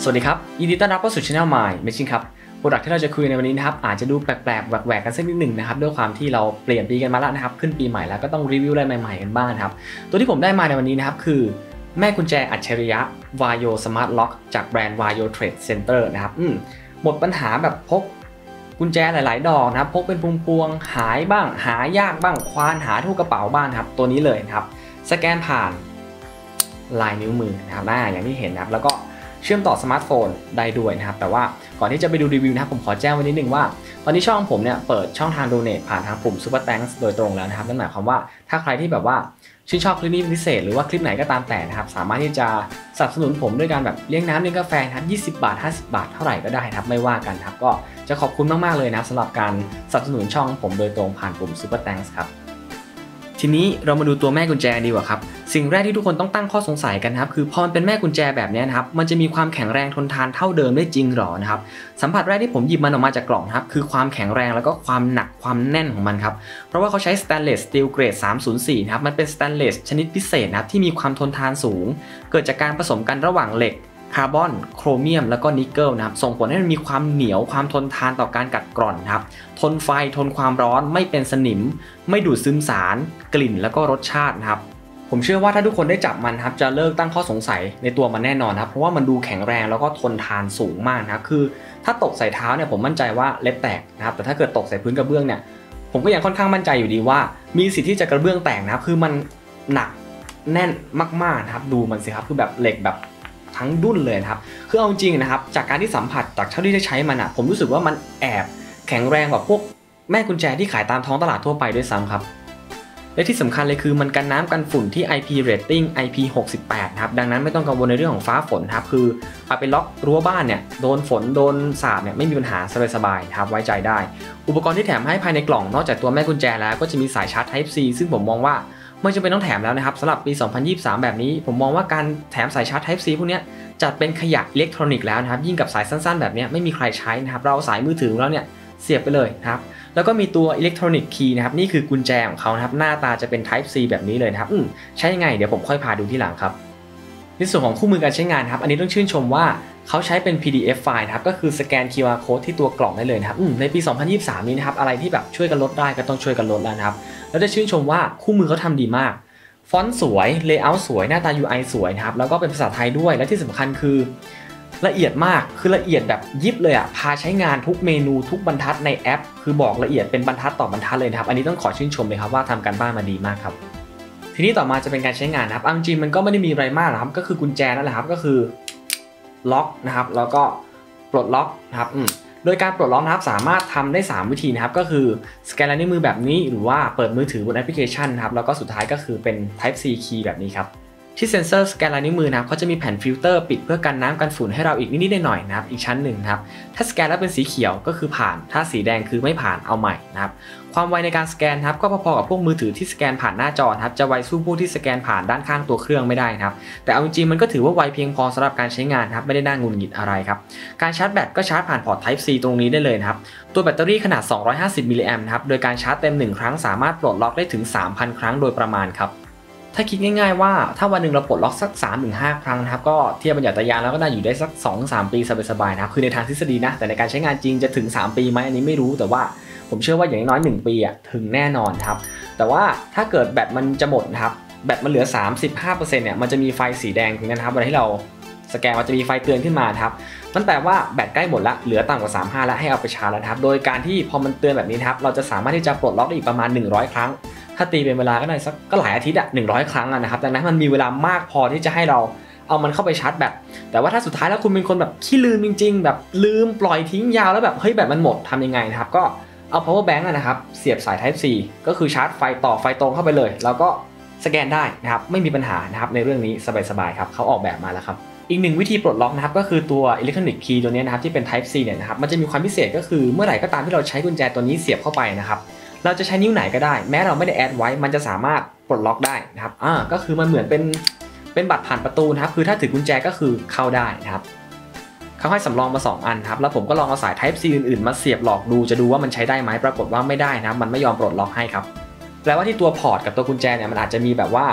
สวัสดีครับยินดีต้อนรับเข้าสู่ Channel My Machine ครับโปรดักที่เราจะคุยในวันนี้นะครับอาจจะดูแปลกๆแหวกๆกันสักนิดหนึ่งนะครับด้วยความที่เราเปลี่ยนปีกันมาแล้วนะครับขึ้นปีใหม่แล้วก็ต้องรีวิวอะไรใหม่ๆกันบ้างครับตัวที่ผมได้มาในวันนี้นะครับคือแม่กุญแจอัจฉริยะ Vario Smart Lock จากแบรนด์ Vario Trade Center นะครับหมดปัญหาแบบพกกุญแจหลายๆดอกนะครับพกเป็นพวงๆหายบ้างหายากบ้างควานหาทั่วกระเป๋าบ้างครับตัวนี้เลยนะครับสแกนผ่านลายนิ้วมือนะครับอย่างที่เห็นนะครับแล้วก็เชื่อมต่อสมาร์ทโฟนได้ด้วยนะครับแต่ว่าก่อนที่จะไปดูรีวิวนะครับผมขอแจ้งไว้นิดนึงว่าตอนนี้ช่องผมเนี่ยเปิดช่องทาง Donate ผ่านทางปุ่ม Super Thanks โดยตรงแล้วนะครับนั่นหมายความว่าถ้าใครที่แบบว่าชื่นชอบคลิปนี้เป็นพิเศษหรือว่าคลิปไหนก็ตามแต่นะครับสามารถที่จะสนับสนุนผมด้วยการแบบเลี้ยงน้ำเลี้ยงกาแฟครับ20 บาท50 บาทเท่าไหร่ก็ได้ครับไม่ว่ากันครับก็จะขอบคุณมากๆเลยนะสำหรับการสนับสนุนช่องผมโดยตรงผ่านปุ่ม Super Thanks ครับทีนี้เรามาดูตัวแม่กุญแจดีกว่าครับสิ่งแรกที่ทุกคนต้องตั้งข้อสงสัยกันครับคือพอมันเป็นแม่กุญแจแบบนี้นะครับมันจะมีความแข็งแรงทนทานเท่าเดิมได้จริงหรอนะครับสัมผัสแรกที่ผมหยิบมันออกมาจากกล่องครับคือความแข็งแรงแล้วก็ความหนักความแน่นของมันครับเพราะว่าเขาใช้สแตนเลสสตีลเกรด304นะครับมันเป็นสแตนเลสชนิดพิเศษนะครับที่มีความทนทานสูงเกิดจากการผสมกันระหว่างเหล็กคาร์บอนโครเมียมแล้วก็นิกเกิลนะครับส่งผลให้มันมีความเหนียวความทนทานต่อการกัดกร่อนครับทนไฟทนความร้อนไม่เป็นสนิมไม่ดูดซึมสารกลิ่นแล้วก็รสชาตินะครับผมเชื่อว่าถ้าทุกคนได้จับมันครับจะเลิกตั้งข้อสงสัยในตัวมันแน่นอนครับเพราะว่ามันดูแข็งแรงแล้วก็ทนทานสูงมากนะครับคือถ้าตกใส่เท้าเนี่ยผมมั่นใจว่าเล็บแตกนะครับแต่ถ้าเกิดตกใส่พื้นกระเบื้องเนี่ยผมก็ยังค่อนข้างมั่นใจอยู่ดีว่ามีสิทธิ์ที่จะกระเบื้องแตกนะครับคือมันหนักแน่นมากๆนะครับดูมันสิครับคือแบบเหล็กแบบทั้งดุ้นเลยครับคือเอาจริงนะครับจากการที่สัมผัสจากเท่าที่ได้ใช้มันผมรู้สึกว่ามันแอบแข็งแรงกว่าพวกแม่กุญแจที่ขายตามท้องตลาดทั่วไปด้วยซ้ำครับและที่สำคัญเลยคือมันกันน้ำกันฝุ่นที่ IP rating IP68 ครับดังนั้นไม่ต้องกังวลในเรื่องของฟ้าฝนครับคือเอาไปล็อกรั้วบ้านเนี่ยโดนฝนโดนสาดเนี่ยไม่มีปัญหาสบายๆครับไว้ใจได้อุปกรณ์ที่แถมให้ภายในกล่องนอกจากตัวแม่กุญแจแล้วก็จะมีสายชาร์จ Type C ซึ่งผมมองว่าไม่จำเป็นต้องแถมแล้วนะครับสำหรับปี 2023 แบบนี้ผมมองว่าการแถมสายชาร์จ Type C พวกนี้จัดเป็นขยะอิเล็กทรอนิกส์แล้วนะครับยิ่งกับสายสั้นๆแบบนี้ไม่มีใครใช้นะครับเราสายมือถือแล้วเนี่ยเสียบไปเลยนะครับแล้วก็มีตัวอิเล็กทรอนิกส์คีย์นะครับนี่คือกุญแจของเขานะครับหน้าตาจะเป็น Type C แบบนี้เลยนะครับใช้ยังไงเดี๋ยวผมค่อยพาดูที่หลังครับในส่วนของคู่มือการใช้งานครับอันนี้ต้องชื่นชมว่าเขาใช้เป็น PDF ไฟล์ครับก็คือสแกน QR Code ที่ตัวกล่องได้เลยนะครับในปี 2023 นี้นะครับอะไรที่แบบช่วยกันลดได้ก็ต้องช่วยกันลดแล้วนะครับแล้วได้ชื่นชมว่าคู่มือเขาทำดีมากฟอนต์สวยเลเยอร์สวยหน้าตา UI สวยนะครับแล้วก็เป็นภาษาไทยด้วยและที่สำคัญคือละเอียดมากคือละเอียดแบบยิบเลยพาใช้งานทุกเมนูทุกบรรทัดในแอปคือบอกละเอียดเป็นบรรทัดต่อบรรทัดเลยนะครับอันนี้ต้องขอชื่นชมเลยครับว่าทำการบ้านมาดีมากครับทีนี้ต่อมาจะเป็นการใช้งานนะครับจริงมันก็ไม่ได้มีอะไรมากนะครับก็คือกุญแจนั่นแหละครับก็คือล็อกนะครับแล้วก็ปลดล็อกนะครับโดยการปลดล็อกนะครับสามารถทำได้3วิธีนะครับก็คือสแกนลายนิ้วมือแบบนี้หรือว่าเปิดมือถือบนแอปพลิเคชันนะครับแล้วก็สุดท้ายก็คือเป็น Type C key แบบนี้ครับที่เซ็นเซอร์สแกนลายนิ้วมือนะครับเขาจะมีแผ่นฟิลเตอร์ปิดเพื่อกันน้ำกันฝุ่นให้เราอีกนิดๆหน่อยๆนะครับอีกชั้นหนึ่งนะครับถ้าสแกนแล้วเป็นสีเขียวก็คือผ่านถ้าสีแดงคือไม่ผ่านเอาใหม่นะครับความไวในการสแกนครับก็พอๆกับพวกมือถือที่สแกนผ่านหน้าจอครับจะไวสู้พวกที่สแกนผ่านด้านข้างตัวเครื่องไม่ได้ครับแต่เอาจริงๆมันก็ถือว่าไวเพียงพอสำหรับการใช้งานครับไม่ได้น่าหงุดหงิดอะไรครับการชาร์จแบตก็ชาร์จผ่านพอร์ต Type C ตรงนี้ได้เลยนะครับตัวแบตเตอรี่ขนาด250มิลลิแอมป์ครับโดยการชาร์จเต็ม1ครั้งสามารถปลดล็อกได้ถึง 3,000 ครั้งโดยประมาณครับถ้าคิดง่ายๆว่าถ้าวันหนึ่งเราปลดล็อกสัก 3-5 ครั้งนะครับก็เทียบบรรยัตยานแล้วก็ได้อยู่ได้สัก 2-3 ปีสบายๆนะครับคือในทางทฤษฎีนะแต่ในการใช้งานจริงจะถึง3 ปีไหมอันนี้ไม่รู้แต่ว่าผมเชื่อว่าอย่างน้อย1 ปีถึงแน่นอนครับแต่ว่าถ้าเกิดแบตมันจะหมดนะครับแบตมันเหลือ 35% เนี่ยมันจะมีไฟสีแดงตรงนั้นครับเวลาที่เราสแกนมันจะมีไฟเตือนขึ้นมาครับนั่นแปลว่าแบตใกล้หมดละเหลือต่ำกว่า35แล้วให้เอาไปชาร์จแล้วครับโดยการที่พอมันเตือนแบบนี้ครับเราจะสามารถที่จะปลดล็อกได้อีกประมาณ100 ครั้งถ้าตีเป็นเวลาก็ได้สักก็หลายอาทิตย์100 ครั้งนะครับดังนั้นมันมีเวลามากพอที่จะให้เราเอามันเข้าไปชาร์จแบตแต่ว่าถ้าสุดท้ายแล้วคุณเป็นคนแบบขี้ลืมจริงๆแบบลืมปล่อยทิ้งยาวแล้วแบบเฮ้ยแบตมันหมดทำยังไงนะครับก็เอา power bank นะครับเสียบสาย Type C ก็คือชาร์จไฟต่อไฟตรงเข้าไปเลยแล้วก็สแกนได้นะครับไม่มีปัญหานะครับในเรื่องนี้สบายๆครับเขาออกแบบมาแล้วครับอีกหนึ่งวิธีปลดล็อกนะครับก็คือตัวอิเล็กทรอนิกส์คีย์ตัวนี้นะครับที่เป็น Type C เนี่ยนะครับมันจะมีความพิเศษก็คือเมื่อไหร่ก็ตามที่เราใช้กุญแจตัวนี้เสียบเข้าไปนะครับเราจะใช้นิ้วไหนก็ได้แม้เราไม่ได้แอดไว้มันจะสามารถปลดล็อกได้นะครับก็คือมันเหมือนเป็นบัตรผ่านประตูนะครับคือถ้าถือกุญแจก็คือเข้าได้นะครับเขาให้สำรองมา2 อันครับแล้วผมก็ลองเอาสาย Type C อื่นๆมาเสียบหลอกดูจะดูว่ามันใช้ได้ไหมปรากฏว่าไม่ได้นะมันไม่ยอมปลดล็อกให้ครับแปลว่าที่ตัวพอร์ตกับตัวกุญแจเนี่ยมันอาจจะมีแบบว่า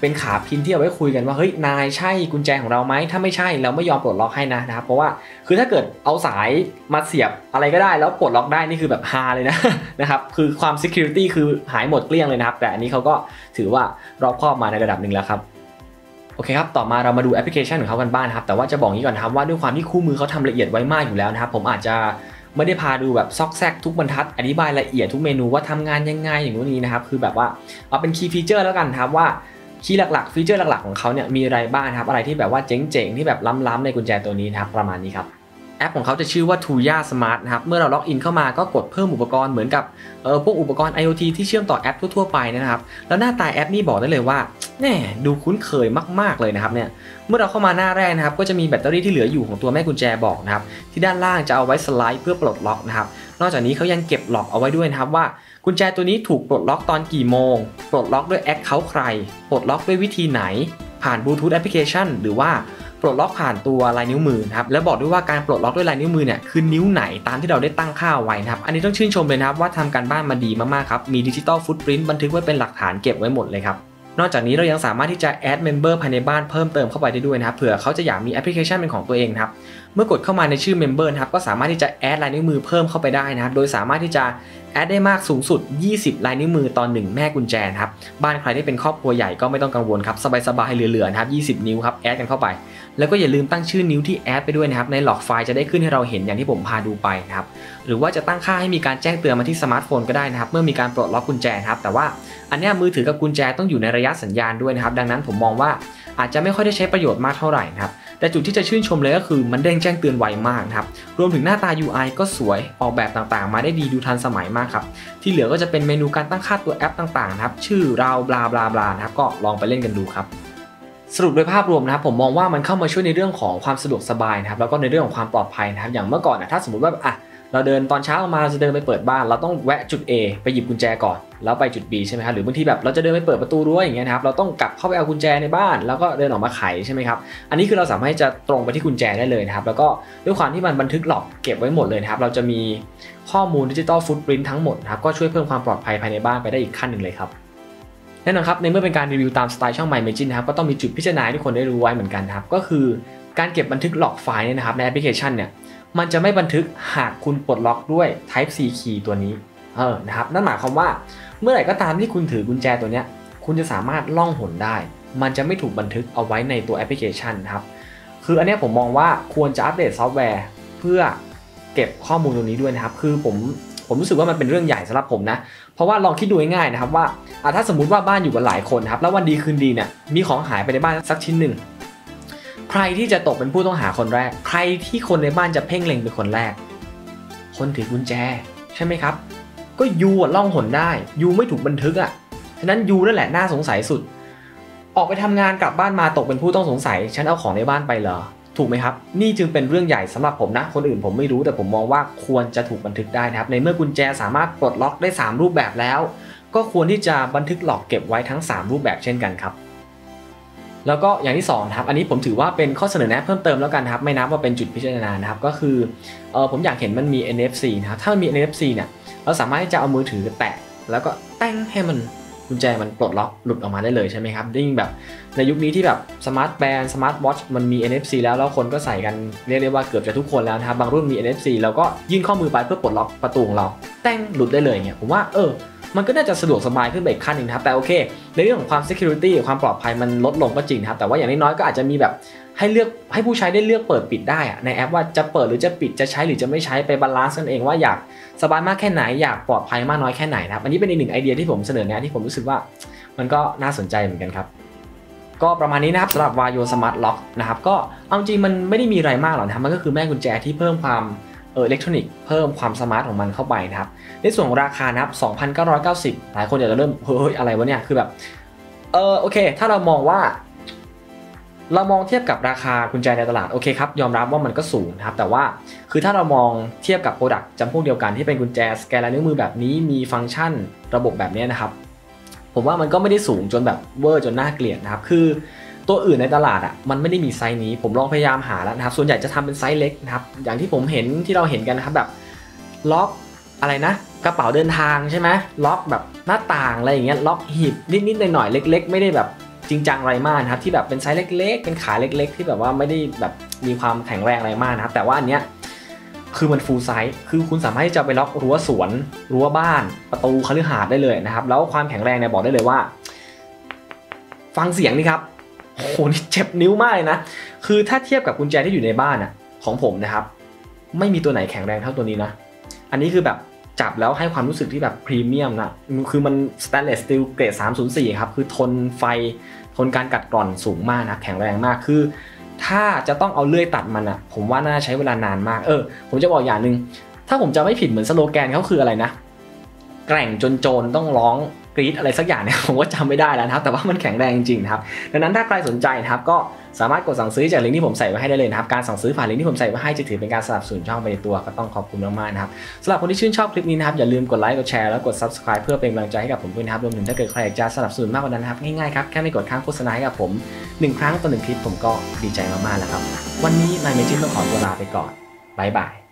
เป็นขาพินที่เอาไว้คุยกันว่าเฮ้ยนายใช่กุญแจของเราไหมถ้าไม่ใช่เราไม่ยอมปลดล็อกให้นะครับเพราะว่าคือถ้าเกิดเอาสายมาเสียบอะไรก็ได้แล้วปลดล็อกได้นี่คือแบบฮาเลยนะ นะครับคือความ security คือหายหมดเกลี้ยงเลยนะครับแต่อันนี้เขาก็ถือว่ารอบคอบมาในระดับหนึ่งแล้วครับโอเคครับต่อมาเรามาดูแอปพลิเคชันของเขากันบ้างครับแต่ว่าจะบอกงี้ก่อนครับว่าด้วยความที่คู่มือเขาทำละเอียดไว้มากอยู่แล้วนะครับผมอาจจะไม่ได้พาดูแบบซอกแซกทุกบรรทัดอธิบายละเอียดทุกเมนูว่าทำงานยังไงอย่างนี้นะครับคือแบบว่าเอาเป็นคีย์ฟีเจอร์แล้วกันครับว่าคีย์หลักๆฟีเจอร์หลักๆของเขาเนี่ยมีอะไรบ้างครับอะไรที่แบบว่าเจ๋งๆที่แบบล้ำๆในกุญแจตัวนี้นะครับประมาณนี้ครับแอปของเขาจะชื่อว่า Tuya Smart นะครับเมื่อเราล็อกอินเข้ามาก็กดเพิ่มอุปกรณ์เหมือนกับพวกอุปกรณ์ IoT ที่เชื่อมต่อแอปทั่วๆไปนะครับแล้วหน้าตาแอปนี่บอกได้เลยว่าแน่ดูคุ้นเคยมากๆเลยนะครับเนี่ยเมื่อเราเข้ามาหน้าแรกนะครับก็จะมีแบตเตอรี่ที่เหลืออยู่ของตัวแม่กุญแจบอกนะครับที่ด้านล่างจะเอาไว้สไลด์เพื่อปลดล็อกนะครับนอกจากนี้เขายังเก็บล็อกเอาไว้ด้วยนะครับว่ากุญแจตัวนี้ถูกปลดล็อกตอนกี่โมงปลดล็อกด้วยแอคเคาท์ใครปลดล็อกด้วยวิธีไหนผ่านบลูทูธแอปพลิเคชันหรือว่าปลดล็อกผ่านตัวลายนิ้วมือครับและบอกด้วยว่าการปลดล็อกด้วยลายนิ้วมือเนี่ยคือนิ้วไหนตามที่เราได้ตั้งค่าไว้นะครับอันนี้ต้องชื่นชมเลยนะครับว่าทำการบ้านมาดีมากๆครับมีดิจิตอลฟุตปริ้นท์บันทึกไว้เป็นหลักฐานเก็บไว้หมดเลยครับนอกจากนี้เรายังสามารถที่จะแอดเมมเบอร์ภายในบ้านเพิ่มเติมเข้าไปได้ด้วยนะครับเผื่อเขาจะอยากมีแอปพลิเคชันเป็นของตัวเองครับเมื่อกดเข้ามาในชื่อเมมเบอร์ครับก็สามารถที่จะแอดลายนิ้วมือเพิ่มเข้าไปได้นะครับโดยสามารถที่จะแอดได้มากสูงสุด20ลายนิ้วมือต่อ1แม่กุญแจครับบ้านใครที่เป็นครอบครัวใหญ่ก็ไม่ต้องกังวลครับสบายๆเหลือๆนะครับ20นิ้วครับแอดกันเข้าไปแล้วก็อย่าลืมตั้งชื่อนิ้วที่แอดไปด้วยนะครับในหลอกไฟล์จะได้ขึ้นให้เราเห็นอย่างที่ผมพาดูไปนะครับหรือว่าจะตั้งค่าให้มีการแจ้งเตือนมาที่สมาร์ทโฟนก็ได้นะครับเมื่อมีการปลดล็อกกุญแจครับแต่ว่าอันนี้มือถือกับกุญแจต้องอยู่ในระยะสัญญาณด้วยนะครับดังนั้นผมมองว่าอาจจะไม่ค่อยได้ใช้ประโยชน์มากเท่าไหร่นะครับแต่จุดที่จะชื่นชมเลยก็คือมันเด้งแจ้งเตือนไวมากนะครับรวมถึงหน้าตา UI ก็สวยออกแบบต่างๆมาได้ดีดูทันสมัยมากครับที่เหลือก็จะเป็นเมนูการตั้งค่าตัวแอปต่างๆนะครับชื่อเราบลาบลาบลานะครับก็ลองไปเล่นกันดูครับสรุปโดยภาพรวมนะครับผมมองว่ามันเข้ามาช่วยในเรื่องของความสะดวกสบายนะครับแล้วก็ในเรื่องของความปลอดภัยนะครับอย่างเมื่อก่อนถ้าสมมติว่าเราเดินตอนเช้ามาเราจะเดินไปเปิดบ้านเราต้องแวะจุด A ไปหยิบกุญแจก่อนแล้วไปจุด B ใช่ไหมครับหรือบางทีแบบเราจะเดินไปเปิดประตูรั้วอย่างเงี้ยนะครับเราต้องกลับเข้าไปเอากุญแจในบ้านแล้วก็เดินออกมาไขใช่ไหมครับอันนี้คือเราสามารถจะตรงไปที่กุญแจได้เลยนะครับแล้วก็ด้วยความที่มันบันทึกหลอกเก็บไว้หมดเลยนะครับเราจะมีข้อมูลดิจิตอลฟุตปริ้นท์ทั้งหมดนะครับก็ช่วยเพิ่มความปลอดภัยภายในบ้านไปได้อีกขั้นหนึ่งเลยครับแน่นอนครับในเมื่อเป็นการรีวิวตามสไตล์ช่อง My Imagine นะครับก็ต้องมีจุดพิจารณาที่คนได้รู้ไว้เหมือนกันครับก็คือการเก็บบันทึกหลอกไฟล์เนี่ยนะครับในแอปพลิเคชันเนี่ยมันจะไม่บันทึกหากคุณปลดล็อกด้วย Type C key ตัวนี้นะครับนั่นหมายความว่าเมื่อไหร่ก็ตามที่คุณถือกุญแจตัวเนี้ยคุณจะสามารถล่องหนได้มันจะไม่ถูกบันทึกเอาไว้ในตัวแอปพลิเคชันครับคืออันนี้ผมมองว่าควรจะอัปเดตซอฟต์แวร์เพื่อเก็บข้อมูลตรงนี้ด้วยนะครับคือผมรู้สึกว่ามันเป็นเรื่องใหญ่สำหรับผมนะเพราะว่าลองคิดดูง่ายๆนะครับว่าถ้าสมมุติว่าบ้านอยู่กันหลายคนครับแล้ววันดีคืนดีเนี่ยมีของหายไปในบ้านสักชิ้นหนึ่งใครที่จะตกเป็นผู้ต้องหาคนแรกใครที่คนในบ้านจะเพ่งเล็งเป็นคนแรกคนถือกุญแจใช่ไหมครับก็ยูล่องหนได้ยูไม่ถูกบันทึกฉะนั้นยูนั่นแหละน่าสงสัยสุดออกไปทำงานกลับบ้านมาตกเป็นผู้ต้องสงสัยฉันเอาของในบ้านไปเหรอถูกไหมครับนี่จึงเป็นเรื่องใหญ่สำหรับผมนะคนอื่นผมไม่รู้แต่ผมมองว่าควรจะถูกบันทึกได้นะครับในเมื่อกุญแจสามารถปลดล็อกได้3รูปแบบแล้วก็ควรที่จะบันทึกหลอกเก็บไว้ทั้ง3รูปแบบเช่นกันครับแล้วก็อย่างที่2ครับอันนี้ผมถือว่าเป็นข้อเสนอแนะเพิ่มเติมแล้วกันครับไม่นับว่าเป็นจุดพิจารณานะครับก็คือผมอยากเห็นมันมี NFC นะครับถ้ามันมี NFC เนี่ยเราสามารถที่จะเอามือถือแตะแล้วก็แต้งให้มันกุญแจมันปลดล็อกหลุดออกมาได้เลยใช่ไหมครับยิ่งแบบในยุคนี้ที่แบบสมาร์ทแบนด์สมาร์ทวอทช์มันมี NFC แล้วคนก็ใส่กันเรียกได้ว่าเกือบจะทุกคนแล้วนะครับบางรุ่นมี NFC แล้วก็ยื่นข้อมือไปเพื่อปลดล็อกประตูของเราแต้งหลุดได้เลยเนี่ยผมว่ามันก็น่าจะสะดวกสบายขึ้นไปอีกขั้นนึงนะครับแต่โอเคในเรื่องของความ security ความปลอดภัยมันลดลงก็จริงครับแต่ว่าอย่างน้อยๆก็อาจจะมีแบบให้ผู้ใช้ได้เลือกเปิดปิดได้ในแอปว่าจะเปิดหรือจะปิดจะใช้หรือจะไม่ใช้ไปบาลานซ์กันเองว่าอยากสบายมากแค่ไหนอยากปลอดภัยมากน้อยแค่ไหนนะครับอันนี้เป็นอีกหนึ่งไอเดียที่ผมเสนอแนะที่ผมรู้สึกว่ามันก็น่าสนใจเหมือนกันครับก็ประมาณนี้นะครับสำหรับ Vario Smart Lock นะครับก็เอาจริงมันไม่ได้มีอะไรมากหรอกนะครับมันก็คือแม่กุญแจที่เพิ่มความอิเล็กทรอนิกส์เพิ่มความสมาร์ทของมันเข้าไปนะครับในส่วนของราคานะครับ 2,990 หลายคนอาจจะเริ่มเฮ้ยอะไรวะเนี่ยคือแบบโอเคถ้าเรามองเทียบกับราคากุญแจในตลาดโอเคครับยอมรับว่ามันก็สูงนะครับแต่ว่าคือถ้าเรามองเทียบกับโปรดักต์จำพวกเดียวกันที่เป็นกุญแจสแกนลายนิ้วมือแบบนี้มีฟังก์ชันระบบแบบนี้นะครับผมว่ามันก็ไม่ได้สูงจนแบบเวอร์จนน่าเกลียดนะครับคือตัวอื่นในตลาดมันไม่ได้มีไซส์นี้ผมลองพยายามหาแล้วนะครับส่วนใหญ่จะทำเป็นไซส์เล็กนะครับอย่างที่ผมเห็นที่เราเห็นกันนะครับแบบล็อกอะไรนะกระเป๋าเดินทางใช่ไหมล็อกแบบหน้าต่างอะไรอย่างเงี้ยล็อกหีบนิดๆหน่อยๆเล็กๆไม่ได้แบบจริงจังอะไรมากนะครับที่แบบเป็นไซส์เล็กๆเป็นขาเล็กๆที่แบบว่าไม่ได้แบบมีความแข็งแรงอะไรมากนะครับแต่ว่าอันเนี้ยคือมันฟูลไซส์คือคุณสามารถที่จะไปล็อกรั้วสวนรั้วบ้านประตูคฤหาสน์ได้เลยนะครับแล้วความแข็งแรงเนี่ยบอกได้เลยว่าฟังเสียงนี่ครับโอ้โหนี่เจ็บนิ้วมากเลยนะคือถ้าเทียบกับกุญแจที่อยู่ในบ้านอ่ะของผมนะครับไม่มีตัวไหนแข็งแรงเท่าตัวนี้นะอันนี้คือแบบจับแล้วให้ความรู้สึกที่แบบพรีเมียมนะคือมันสแตนเลสสตีลเกรด304ครับคือทนไฟทนการกัดกร่อนสูงมากนะแข็งแรงมากคือถ้าจะต้องเอาเลื่อยตัดมันอ่ะผมว่าน่าใช้เวลานานมากผมจะบอกอย่างหนึ่งถ้าผมจะไม่ผิดเหมือนสโลแกนเขาคืออะไรนะแกร่งจนโจรต้องร้องกรี๊ดอะไรสักอย่างเนี่ยผมก็จำไม่ได้แล้วนะครับแต่ว่ามันแข็งแรงจริงๆนะครับดังนั้นถ้าใครสนใจนะครับก็สามารถกดสั่งซื้อจากลิงก์ที่ผมใส่ไว้ให้ได้เลยนะครับการสั่งซื้อผ่านลิงก์ที่ผมใส่ไว้ให้จะถือเป็นการสนับสนุนช่องไปในตัวก็ต้องขอบคุณมากๆนะครับสำหรับคนที่ชื่นชอบคลิปนี้นะครับอย่าลืมกดไลค์กดแชร์แล้วกด Subscribe เพื่อเป็นกำลังใจให้กับผมด้วยนะครับรวมถึงถ้าเกิดใครอยากจะสนับสนุนมากกว่านั้นนะครับง่ายๆครับแค่ไม่กดค้างโฆษณาให้กับผม1ครั้งต่อ1คลิปผมก็ดีใจมากๆแล้วครับวันนี้นายเมจินต้องขอตัวลาไปก่อนบ๊ายบาย